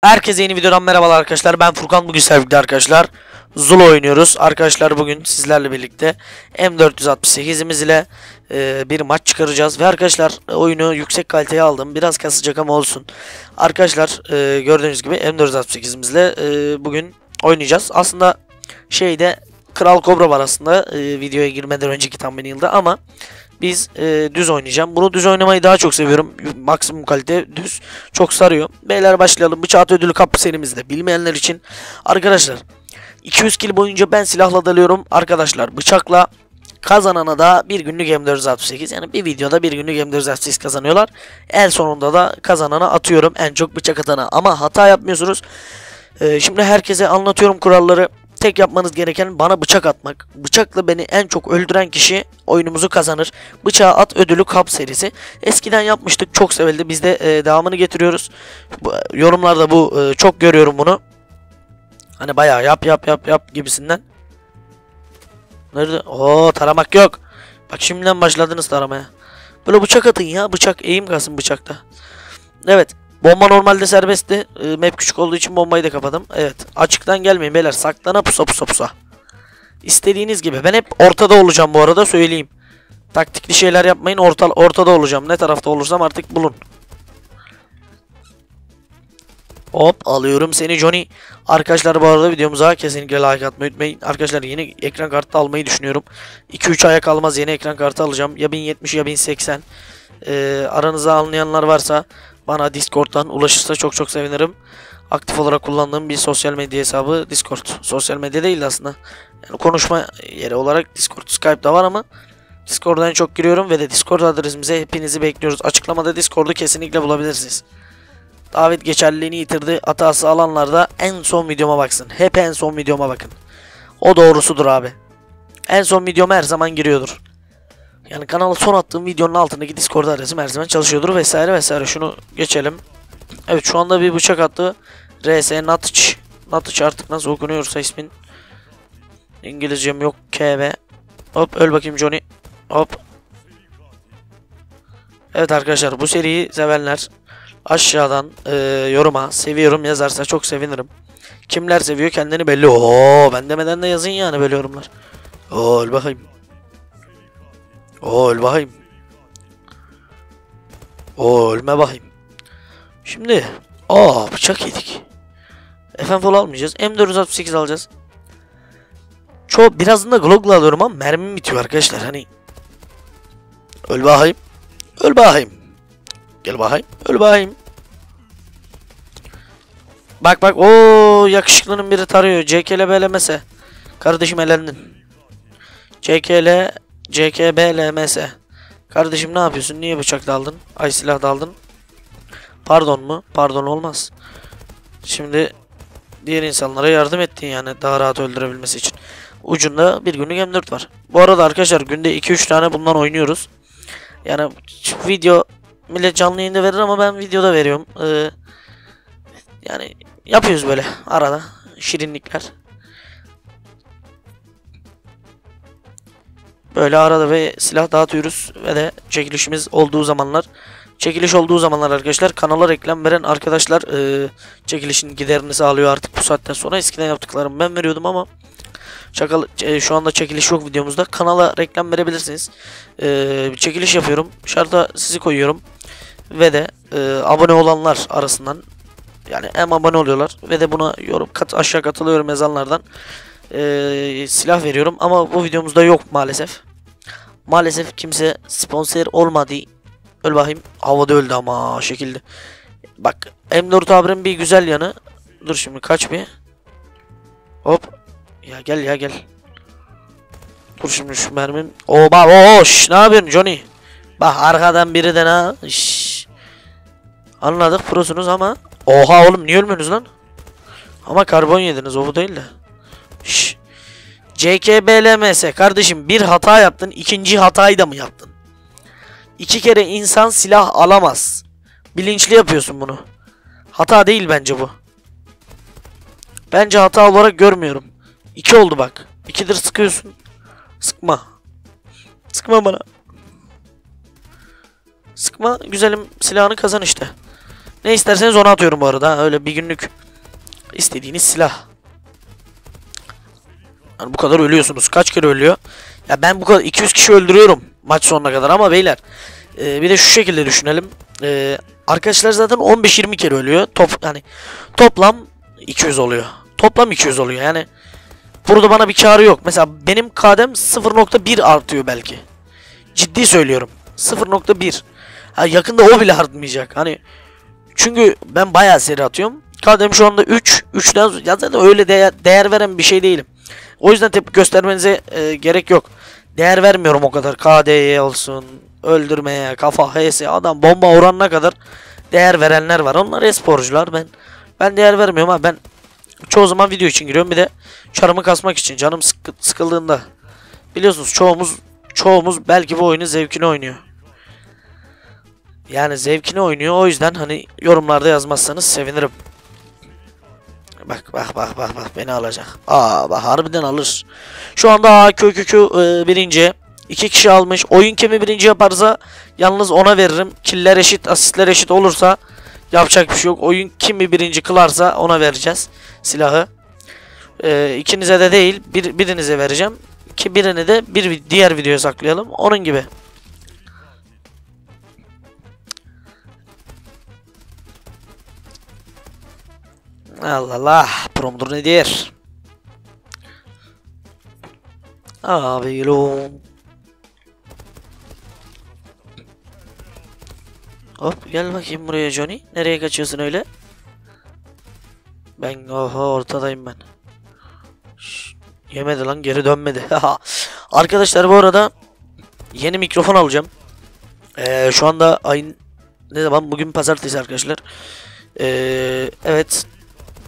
Herkese yeni videodan merhabalar arkadaşlar. Ben Furkan, bugün sevgili arkadaşlar Zula oynuyoruz. Arkadaşlar bugün sizlerle birlikte M468'imiz ile bir maç çıkaracağız. Ve arkadaşlar oyunu yüksek kaliteye aldım. Biraz kasacak ama olsun. Arkadaşlar gördüğünüz gibi M468'imiz ile bugün oynayacağız. Aslında şeyde Kral Kobra var aslında videoya girmeden önceki thumbnail'da ama biz düz oynayacağım. Bunu düz oynamayı daha çok seviyorum. Maksimum kalite düz. Çok sarıyor. Beyler başlayalım. Bıçak ödülü kapı serimizde. Bilmeyenler için. Arkadaşlar 200 kill boyunca ben silahla dalıyorum. Arkadaşlar bıçakla kazanana da bir günlük M468. Yani bir videoda bir günlük M468 kazanıyorlar. En sonunda da kazanana atıyorum. En çok bıçak atana. Ama hata yapmıyorsunuz. Şimdi herkese anlatıyorum kuralları. Tek yapmanız gereken bana bıçak atmak. Bıçakla beni en çok öldüren kişi oyunumuzu kazanır. Bıçağı at ödülü kap serisi. Eskiden yapmıştık, çok sevildi. Biz de devamını getiriyoruz. Yorumlarda bu çok görüyorum bunu. Hani bayağı yap gibisinden. Nerede? Oo, taramak yok. Bak şimdiden başladınız taramaya. Böyle bıçak atın ya. Bıçak eğim kalsın bıçakta. Evet. Bomba normalde serbestti. Map küçük olduğu için bombayı da kapadım. Evet. Açıktan gelmeyin beyler. Saklana pusa. İstediğiniz gibi. Ben hep ortada olacağım bu arada, söyleyeyim. Taktikli şeyler yapmayın. Ortada olacağım. Ne tarafta olursam artık bulun. Hop, alıyorum seni Johnny. Arkadaşlar bu arada videomuza kesinlikle like atmayı unutmayın. Arkadaşlar yeni ekran kartı almayı düşünüyorum. 2-3 aya kalmaz yeni ekran kartı alacağım. Ya 1070 ya 1080. Aranızda anlayanlar varsa bana Discord'dan ulaşırsa çok sevinirim. Aktif olarak kullandığım bir sosyal medya hesabı Discord. Sosyal medya değil aslında. Yani konuşma yeri olarak Discord. Skype'da var ama Discord'dan çok giriyorum ve de Discord adresimize hepinizi bekliyoruz. Açıklamada Discord'u kesinlikle bulabilirsiniz. Davet geçerliliğini yitirdi. Hatası alanlar da en son videoma baksın. Hep en son videoma bakın. O doğrusudur abi. En son videoma her zaman giriyordur. Yani kanala son attığım videonun altındaki Discord adresim her zaman çalışıyordur vesaire. Şunu geçelim. Evet, şu anda bir bıçak attı. RS Natiç. Natiç artık nasıl okunuyorsa ismin. İngilizcem yok. KB. Hop, öl bakayım Johnny. Hop. Evet arkadaşlar, bu seriyi sevenler aşağıdan yoruma seviyorum yazarsa çok sevinirim. Kimler seviyor kendini belli. Oo, ben demeden de yazın yani böyle yorumlar. Oo, öl bakayım. Oo, öl bakayım. Oo, ölme bakayım. Şimdi bıçak yedik. FNFL almayacağız. M468 alacağız. Birazını da Glock'la alıyorum ama mermim bitiyor arkadaşlar. Hani öl bakayım. Öl bakayım. Gel bakayım. Öl bakayım. Bak o yakışıklının biri tarıyor. CKL BLMS. Kardeşim elendin. CKBLMS. Kardeşim ne yapıyorsun? Niye bıçak daldın? Ay, silah daldın. Pardon mu? Pardon olmaz. Şimdi diğer insanlara yardım ettin yani daha rahat öldürebilmesi için. Ucunda bir günlük M4 var. Bu arada arkadaşlar günde 2-3 tane bundan oynuyoruz. Yani video millet canlı yayında verir ama ben videoda veriyorum. Yani yapıyoruz böyle arada şirinlikler. Böyle arada ve silah dağıtıyoruz ve de çekiliş olduğu zamanlar arkadaşlar kanala reklam veren arkadaşlar çekilişin giderini sağlıyor artık bu saatten sonra. Eskiden yaptıklarımı ben veriyordum ama şu anda çekiliş yok videomuzda. Kanala reklam verebilirsiniz. Çekiliş yapıyorum. Şarta sizi koyuyorum. Ve de abone olanlar arasından, yani hem abone oluyorlar ve de buna aşağı katılıyorum yazanlardan silah veriyorum. Ama bu videomuzda yok maalesef. Maalesef kimse sponsor olmadı. Öl bakayım. Havada öldü ama şekilde. Bak M4 abinin bir güzel yanı. Dur şimdi kaç bir. Hop. Ya gel. Dur şimdi şu mermim. Bak ne yapıyorsun Johnny? Bak arkadan biri de ne? Anladık prosunuz ama. Oha oğlum, niye ölmüyorsunuz lan? Ama karbon yediniz, o bu değil de. CKBLMS kardeşim, bir hata yaptın, ikinci hatayı da mı yaptın? 2 kere insan silah alamaz. Bilinçli yapıyorsun bunu. Hata değil bence bu. Bence hata olarak görmüyorum. 2 oldu bak. 2'dir sıkıyorsun. Sıkma. Sıkma bana. Sıkma güzelim, silahını kazan işte. Ne isterseniz onu atıyorum bu arada. Öyle bir günlük istediğiniz silah. Yani bu kadar ölüyorsunuz. Kaç kere ölüyor? Ya ben bu kadar 200 kişi öldürüyorum maç sonuna kadar ama beyler bir de şu şekilde düşünelim. Arkadaşlar zaten 15-20 kere ölüyor. Yani toplam 200 oluyor. Toplam 200 oluyor. Yani burada bana bir karı yok. Mesela benim KD'm 0.1 artıyor belki. Ciddi söylüyorum. 0.1. Ha, yakında o bile artmayacak. Hani çünkü ben bayağı seri atıyorum. KD'm şu anda 3. 3'ten ya zaten öyle değer veren bir şey değilim. O yüzden tepki göstermenize gerek yok. Değer vermiyorum o kadar. KD'ye olsun, öldürmeye, kafa, HS, adam bomba oranına kadar değer verenler var. Onlar e-sporcular. Ben değer vermiyorum ama ben çoğu zaman video için giriyorum. Bir de çarımı kasmak için, canım sıkıldığında. Biliyorsunuz çoğumuz belki bu oyunu zevkini oynuyor. Yani zevkini oynuyor. O yüzden hani yorumlarda yazmazsanız sevinirim. Bak beni alacak. Bak harbiden alır. Şu anda birinci. 2 kişi almış. Oyun kimi birinci yaparsa yalnız ona veririm. Killer eşit, asistler eşit olursa yapacak bir şey yok. Oyun kimi birinci kılarsa ona vereceğiz silahı. İkinize de değil, birinize vereceğim. Ki birini de diğer videoya saklayalım. Onun gibi. Allah Allah. Promudur nedir? Abi hop gel bakayım buraya Johnny. Nereye kaçıyorsun öyle? Ortadayım ben. Yemedi lan, geri dönmedi. Arkadaşlar bu arada yeni mikrofon alacağım. Şu anda ayın ne zaman? Bugün pazartesi arkadaşlar. Evet.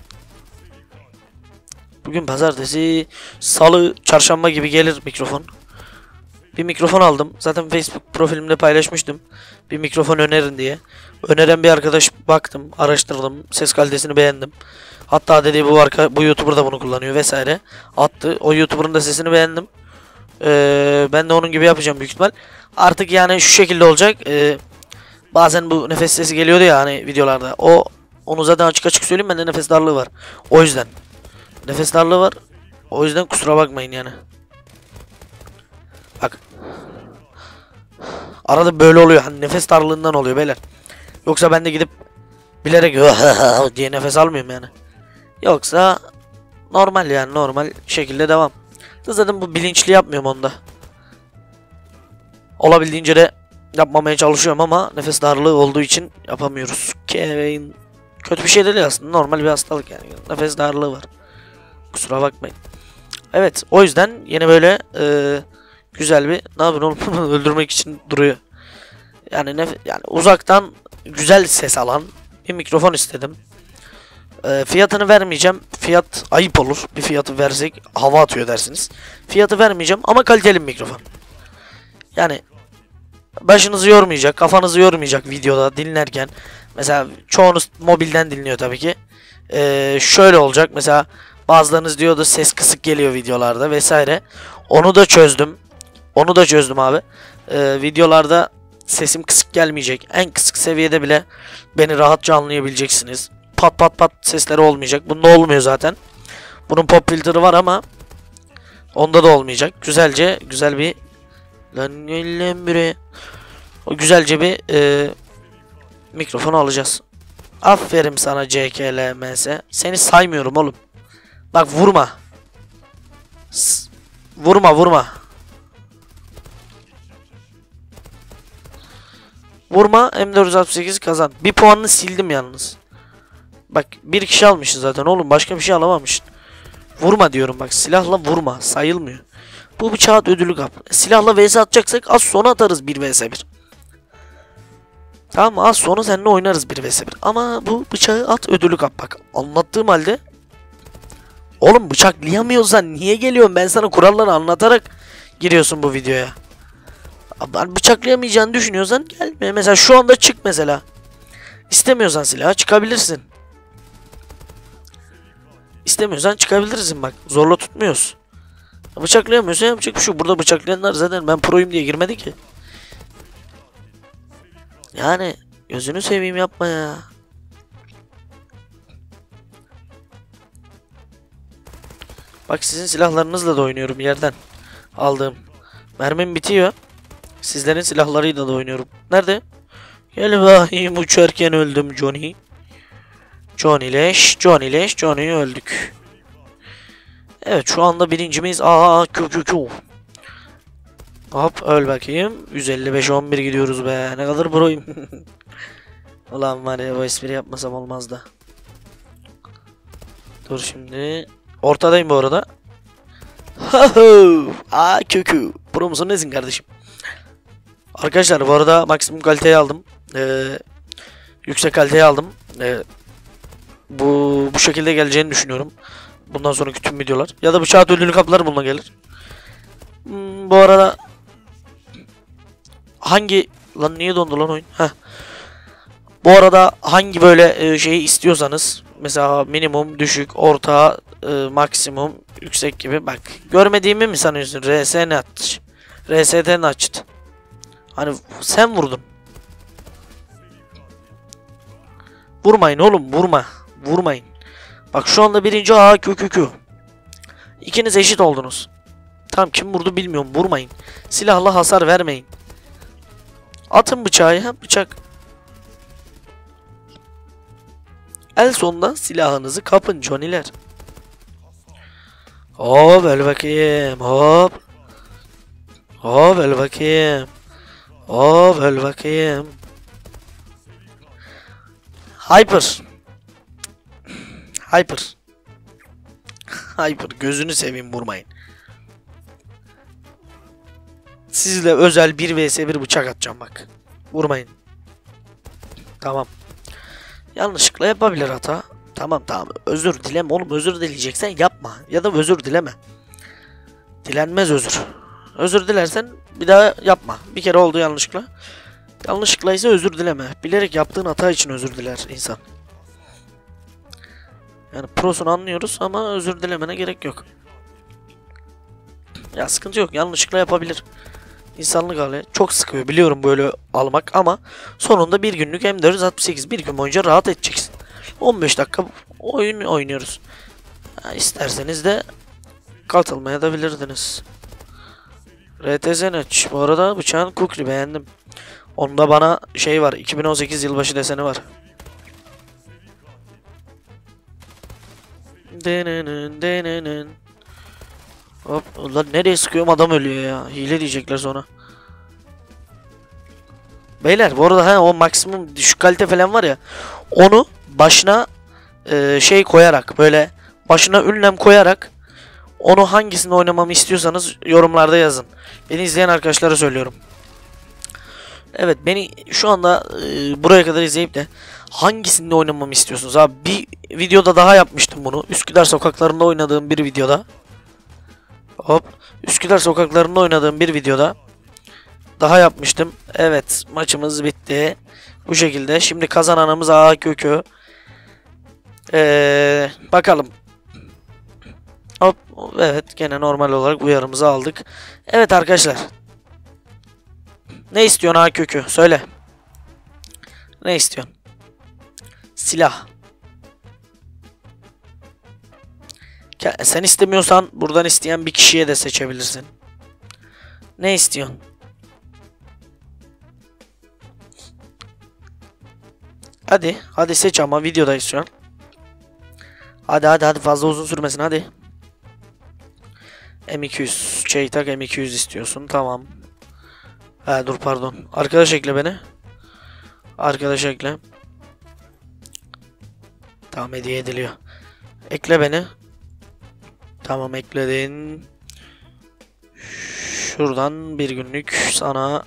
Bugün pazartesi, salı, çarşamba gibi gelir mikrofon. Bir mikrofon aldım. Zaten Facebook profilimde paylaşmıştım. Bir mikrofon önerin diye. Öneren bir arkadaş baktım, araştırdım. Ses kalitesini beğendim. Hatta dedi bu YouTuber da bunu kullanıyor vesaire. Attı. O YouTuber'ın da sesini beğendim. Ben de onun gibi yapacağım büyük ihtimal. Artık yani şu şekilde olacak. Bazen bu nefes sesi geliyordu ya hani videolarda. Onu zaten açık söyleyeyim, bende nefes darlığı var. O yüzden. Nefes darlığı var. O yüzden kusura bakmayın yani. Bak. Arada böyle oluyor. Hani nefes darlığından oluyor beyler. Yoksa ben de gidip bilerek diye nefes almıyorum yani. Yoksa normal yani, normal şekilde devam. Zaten bu bilinçli yapmıyorum onda. Olabildiğince de yapmamaya çalışıyorum ama nefes darlığı olduğu için yapamıyoruz. Kevin kötü bir şey değil aslında. Normal bir hastalık yani. Nefes darlığı var. Kusura bakmayın. Evet, o yüzden yine böyle güzel bir, ne yapayım oğlum, öldürmek için duruyor. Yani uzaktan güzel ses alan bir mikrofon istedim. Fiyatını vermeyeceğim. Fiyat ayıp olur. Bir fiyatı versek hava atıyor dersiniz. Fiyatı vermeyeceğim ama kaliteli bir mikrofon. Yani başınızı yormayacak, kafanızı yormayacak videoda dinlerken. Mesela çoğunuz mobilden dinliyor tabii ki. Şöyle olacak mesela, bazılarınız diyordu ses kısık geliyor videolarda vesaire. Onu da çözdüm abi. Videolarda sesim kısık gelmeyecek. En kısık seviyede bile beni rahatça anlayabileceksiniz. Pat pat pat sesleri olmayacak. Bunda olmuyor zaten. Bunun pop filter'ı var ama onda da olmayacak. Güzel bir güzelce bir mikrofon alacağız. Aferin sana CKLMS. Seni saymıyorum oğlum. Bak vurma. Vurma. Vurma, M468 kazan. Bir puanını sildim yalnız. Bak bir kişi almışsın zaten oğlum, başka bir şey alamamışsın. Vurma diyorum bak, silahla vurma, sayılmıyor. Bu bıçağı ödülü kap. Silahla vs atacaksak az sonra atarız 1 vs 1. Tamam, az sonra seninle oynarız 1 vs 1. Ama bu bıçağı at, ödülü kap. Bak anlattığım halde. Oğlum bıçaklayamıyorsan niye geliyorsun? Ben sana kuralları anlatarak giriyorsun bu videoya. Ben bıçaklayamayacağını düşünüyorsan gelme. Mesela şu anda çık mesela. İstemiyorsan silaha çıkabilirsin. İstemiyorsan çıkabilirsin bak. Zorla tutmuyoruz. Bıçaklayamıyorsan yapacak bir şey. Burada bıçaklayanlar zaten ben proyum diye girmedi ki. Yani gözünü seveyim, yapma ya. Bak sizin silahlarınızla da oynuyorum yerden. Aldığım. Mermim bitiyor. Sizlerin silahlarıyla da oynuyorum. Nerede? Gel bakayım, uçarken öldüm Johnny. Johnny leş. Johnny leş. Johnny'yi öldük. Evet şu anda birincimiz. Kü. Hop öl bakayım. 155-11 gidiyoruz be. Ne kadar proyum. Ulan var ya, bu espri yapmasam olmaz da. Dur şimdi. Ortadayım bu arada. Kü. Pro musun nesin kardeşim? Arkadaşlar bu arada maksimum kaliteyi aldım. Yüksek kaliteyi aldım. Bu şekilde geleceğini düşünüyorum. Bundan sonraki tüm videolar. Ya da bıçağı ödülünü kapılar bununla gelir. Bu arada hangi lan niye dondu lan oyun? Bu arada hangi böyle şeyi istiyorsanız, mesela minimum, düşük, orta, maksimum, yüksek gibi, bak görmediğimi mi sanıyorsun? RSN aç. RST'ni açtı. Hani sen vurdun. Vurmayın oğlum, vurmayın. Bak şu anda birinci kü. İkiniz eşit oldunuz. Tam kim vurdu bilmiyorum, vurmayın. Silahla hasar vermeyin. Atın bıçağı, bıçak. El sonunda silahınızı kapın Johnny'ler. Hop öl bakayım, hop. Hop öl bakayım. Hop öl bakayım. Hyper. Gözünü seveyim, vurmayın. Sizle özel 1 vs 1 bıçak atacağım bak. Vurmayın. Tamam. Yanlışlıkla yapabilir hata. Tamam. Özür dileme oğlum, özür dileyeceksen yapma. Ya da özür dileme. Dilenmez özür. Özür dilersen bir daha yapma. Bir kere oldu yanlışlıkla. Yanlışlıkla ise özür dileme. Bilerek yaptığın hata için özür diler insan. Yani prosunu anlıyoruz ama özür dilemene gerek yok. Ya sıkıntı yok. Yanlışlıkla yapabilir. İnsanlık hali. Çok sıkıyor biliyorum böyle almak ama sonunda bir günlük M468 bir gün boyunca rahat edeceksin. 15 dakika oyun oynuyoruz. İsterseniz de katılmaya da bilirdiniz. RTZ'n aç. Bu arada bıçağın kukri beğendim. Onda bana şey var, 2018 yılbaşı deseni var. Hop, ulan nereye sıkıyorum, adam ölüyor ya. Hile diyecekler sonra. Beyler bu arada o maksimum düşük kalite falan var ya. Onu başına şey koyarak, böyle başına ünlem koyarak, onu hangisini oynamamı istiyorsanız yorumlarda yazın. Beni izleyen arkadaşlara söylüyorum. Evet, beni şu anda buraya kadar izleyip de hangisinde oynamamı istiyorsunuz abi? Bir videoda daha yapmıştım bunu. Üsküdar sokaklarında oynadığım bir videoda. Hop. Üsküdar sokaklarında oynadığım bir videoda daha yapmıştım. Evet, maçımız bitti. Bu şekilde. Şimdi kazananımız kökü. Bakalım. Hop. Evet, gene normal olarak uyarımızı aldık. Evet arkadaşlar. Ne istiyorsun kökü? Söyle. Ne istiyorsun? Silah. Sen istemiyorsan buradan isteyen bir kişiye de seçebilirsin. Ne istiyorsun? Hadi seç ama videodayız şu an. Hadi fazla uzun sürmesin hadi. M200 Çeytak M200 istiyorsun, tamam. Dur pardon. Arkadaş ekle beni. Arkadaş ekle. Tamam, hediye ediliyor. Ekle beni. Tamam, ekledin. Şuradan bir günlük sana.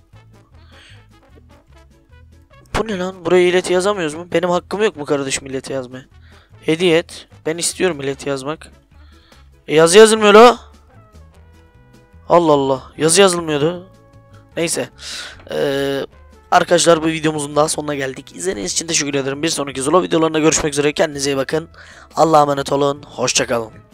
Bu ne lan? Buraya ileti yazamıyoruz mu? Benim hakkım yok mu kardeşim ileti yazmaya? Hediye et. Ben istiyorum ileti yazmak. Yazı yazılmıyor o. Allah Allah. Yazı yazılmıyordu. Neyse. Arkadaşlar bu videomuzun daha sonuna geldik. İzlediğiniz için teşekkür ederim. Bir sonraki Zula videolarında görüşmek üzere. Kendinize iyi bakın. Allah'a emanet olun. Hoşça kalın.